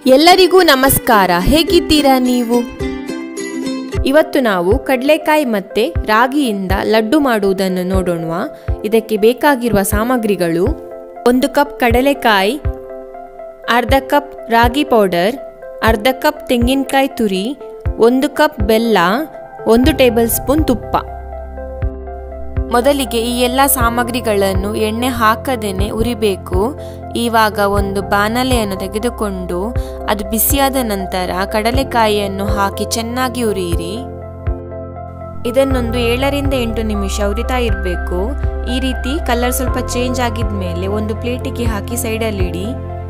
ಎಲ್ಲರಿಗೂ ನಮಸ್ಕಾರ. ಹೇಗಿದ್ದೀರಾ ನೀವು? ಇವತ್ತು ನಾವು ಕಡಲೆಕಾಯಿ ಮತ್ತೆ ರಾಗಿಯಿಂದ ಲಡ್ಡು ಮಾಡುವುದನ್ನು ನೋಡೋಣ. ಇದಕ್ಕೆ ಬೇಕಾಗಿರುವ ಸಾಮಗ್ರಿಗಳು: 1 ಕಪ್ ಕಡಲೆಕಾಯಿ, ಅರ್ಧ ಕಪ್ ರಾಗಿ ಪೌಡರ್, ಅರ್ಧ ಕಪ್ ತೆಂಗಿನಕಾಯಿ ತುರಿ, 1 ಕಪ್ ಬೆಲ್ಲ, 1 ಟೇಬಲ್ ಸ್ಪೂನ್ ತುಪ್ಪ. ಮೊದಲಿಗೆ ಈ ಎಲ್ಲ ಸಾಮಗ್ರಿಗಳನ್ನು ಎಣ್ಣೆ ಹಾಕದೇನೆ ಉರಿಬೇಕು. ಇವಾಗ ಒಂದು ಬಾಣಲೆಯನ್ನು ತೆಗೆದುಕೊಂಡು ಅದು ಬಿಸಿಯಾದ ನಂತರ ಕಡಲೆಕಾಯಿಯನ್ನು ಹಾಕಿ ಚೆನ್ನಾಗಿ ಉರಿಯಿರಿ. ಇದನ್ನೊಂದು 7 ರಿಂದ 8 ನಿಮಿಷ ಉರಿತಾ ಇರಬೇಕು. ಈ ರೀತಿ ಕಲರ್ ಸ್ವಲ್ಪ ಚೇಂಜ್ ಆಗಿದ್ಮೇಲೆ ಒಂದು ಪ್ಲೇಟಿಗೆ ಹಾಕಿ ಸೈಡಲ್ಲಿ ಇಡಿ.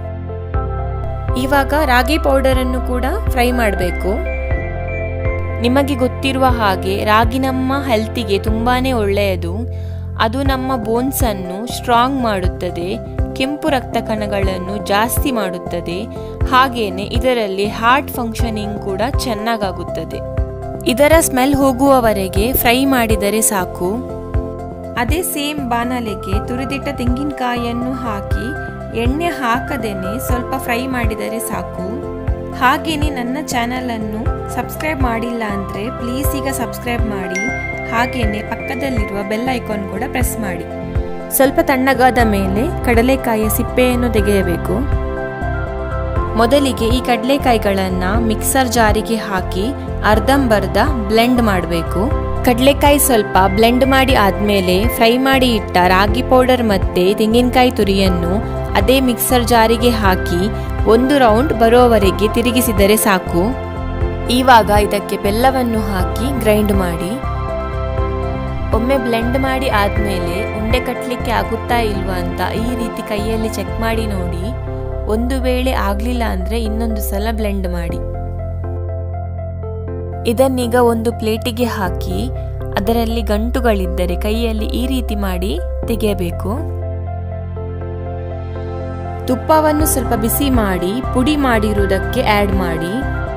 ಇವಾಗ ರಾಗಿ ಪೌಡರ್ ಅನ್ನು ಕೂಡ ಫ್ರೈ ಮಾಡಬೇಕು. ನಿಮಗೆ ಗೊತ್ತಿರುವ ಹಾಗೆ ರಾಗಿ ನಮ್ಮ ಹೆಲ್ತಿಗೆ ತುಂಬಾನೇ ಒಳ್ಳೆಯದು. ಅದು ನಮ್ಮ ಬೋನ್ಸ್ ಅನ್ನು ಸ್ಟ್ರಾಂಗ್ ಮಾಡುತ್ತದೆ, ಕೆಂಪು ರಕ್ತ ಕಣಗಳನ್ನು ಜಾಸ್ತಿ ಮಾಡುತ್ತದೆ, ಹಾಗೇನೆ ಇದರಲ್ಲಿ ಹಾರ್ಟ್ ಫಂಕ್ಷನಿಂಗ್ ಕೂಡ ಚೆನ್ನಾಗಾಗುತ್ತದೆ. ಇದರ ಸ್ಮೆಲ್ ಹೋಗುವವರೆಗೆ ಫ್ರೈ ಮಾಡಿದರೆ ಸಾಕು. ಅದೇ ಸೇಮ್ ಬಾಣಲೆಗೆ ತುರಿದಿಟ್ಟ ತೆಂಗಿನಕಾಯಿಯನ್ನು ಹಾಕಿ ಎಣ್ಣೆ ಹಾಕದೇನೆ ಸ್ವಲ್ಪ ಫ್ರೈ ಮಾಡಿದರೆ ಸಾಕು. ಹಾಗೇನೆ ನನ್ನ ಚಾನಲ್ ಅನ್ನು ಸಬ್ಸ್ಕ್ರೈಬ್ ಮಾಡಿಲ್ಲ ಅಂದರೆ ಪ್ಲೀಸ್ ಈಗ ಸಬ್ಸ್ಕ್ರೈಬ್ ಮಾಡಿ. ಹಾಗೇನೆ ಪಕ್ಕದಲ್ಲಿರುವ ಬೆಲ್ ಐಕಾನ್ ಕೂಡ ಪ್ರೆಸ್ ಮಾಡಿ. ಸ್ವಲ್ಪ ತಣ್ಣಗಾದ ಮೇಲೆ ಕಡಲೆಕಾಯಿಯ ಸಿಪ್ಪೆಯನ್ನು ತೆಗೆಯಬೇಕು. ಮೊದಲಿಗೆ ಈ ಕಡಲೆಕಾಯಿಗಳನ್ನು ಮಿಕ್ಸರ್ ಜಾರಿಗೆ ಹಾಕಿ ಅರ್ಧಂಬರ್ಧ ಬ್ಲೆಂಡ್ ಮಾಡಬೇಕು. ಕಡಲೆಕಾಯಿ ಸ್ವಲ್ಪ ಬ್ಲೆಂಡ್ ಮಾಡಿ ಆದಮೇಲೆ ಫ್ರೈ ಮಾಡಿ ಇಟ್ಟ ರಾಗಿ ಪೌಡರ್ ಮತ್ತು ತೆಂಗಿನಕಾಯಿ ತುರಿಯನ್ನು ಅದೇ ಮಿಕ್ಸರ್ ಜಾರಿಗೆ ಹಾಕಿ 1 ರೌಂಡ್ ಬರೋವರೆಗೆ ತಿರುಗಿಸಿದರೆ ಸಾಕು. ಇವಾಗ ಇದಕ್ಕೆ ಬೆಲ್ಲವನ್ನು ಹಾಕಿ ಗ್ರೈಂಡ್ ಮಾಡಿ. ಒಮ್ಮೆ ಬ್ಲೆಂಡ್ ಮಾಡಿ ಆದಮೇಲೆ ಉಂಡೆ ಕಟ್ಟಲಿಕ್ಕೆ ಆಗುತ್ತಾ ಇಲ್ವಾ ಅಂತ ಈ ರೀತಿ ಕೈಯಲ್ಲಿ ಚೆಕ್ ಮಾಡಿ ನೋಡಿ. ಒಂದು ವೇಳೆ ಆಗಲಿಲ್ಲ ಅಂದರೆ ಇನ್ನೊಂದು ಸಲ ಬ್ಲೆಂಡ್ ಮಾಡಿ. ಇದನ್ನೀಗ ಒಂದು ಪ್ಲೇಟಿಗೆ ಹಾಕಿ ಅದರಲ್ಲಿ ಗಂಟುಗಳಿದ್ದರೆ ಕೈಯಲ್ಲಿ ಈ ರೀತಿ ಮಾಡಿ ತೆಗೆಯಬೇಕು. ತುಪ್ಪವನ್ನು ಸ್ವಲ್ಪ ಬಿಸಿ ಮಾಡಿ ಪುಡಿ ಮಾಡಿರುವುದಕ್ಕೆ ಆ್ಯಡ್ ಮಾಡಿ.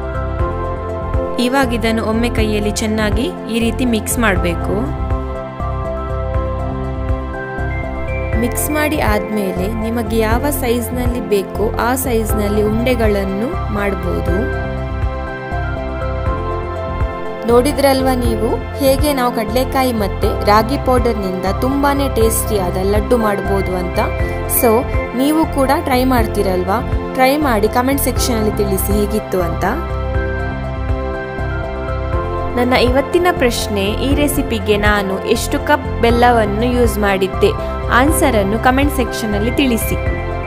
ಇವಾಗ ಇದನ್ನು ಒಮ್ಮೆ ಕೈಯಲ್ಲಿ ಚೆನ್ನಾಗಿ ಈ ರೀತಿ ಮಿಕ್ಸ್ ಮಾಡಬೇಕು. ಮಿಕ್ಸ್ ಮಾಡಿ ಆದಮೇಲೆ ನಿಮಗೆ ಯಾವ ಸೈಜ್ನಲ್ಲಿ ಬೇಕೋ ಆ ಸೈಜ್ನಲ್ಲಿ ಉಂಡೆಗಳನ್ನು ಮಾಡಬಹುದು. ನೋಡಿದ್ರಲ್ವಾ ನೀವು ಹೇಗೆ ನಾವು ಕಡಲೆಕಾಯಿ ಮತ್ತೆ ರಾಗಿ ಪೌಡರ್ನಿಂದ ತುಂಬಾನೇ ಟೇಸ್ಟಿಯಾದ ಲಡ್ಡು ಮಾಡಬಹುದು ಅಂತ. ಸೊ ನೀವು ಕೂಡ ಟ್ರೈ ಮಾಡ್ತೀರಲ್ವಾ? ಟ್ರೈ ಮಾಡಿ ಕಮೆಂಟ್ ಸೆಕ್ಷನಲ್ಲಿ ತಿಳಿಸಿ ಹೇಗಿತ್ತು ಅಂತ. ನನ್ನ ಇವತ್ತಿನ ಪ್ರಶ್ನೆ: ಈ ರೆಸಿಪಿಗೆ ನಾನು ಎಷ್ಟು ಕಪ್ ಬೆಲ್ಲವನ್ನು ಯೂಸ್ ಮಾಡಿದ್ದೆ? ಆನ್ಸರ್ ಅನ್ನು ಕಮೆಂಟ್ ಸೆಕ್ಷನಲ್ಲಿ ತಿಳಿಸಿ.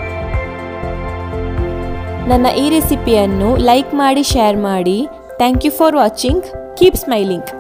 ನನ್ನ ಈ ರೆಸಿಪಿಯನ್ನು ಲೈಕ್ ಮಾಡಿ, ಶೇರ್ ಮಾಡಿ. Thank you for watching. Keep smiling.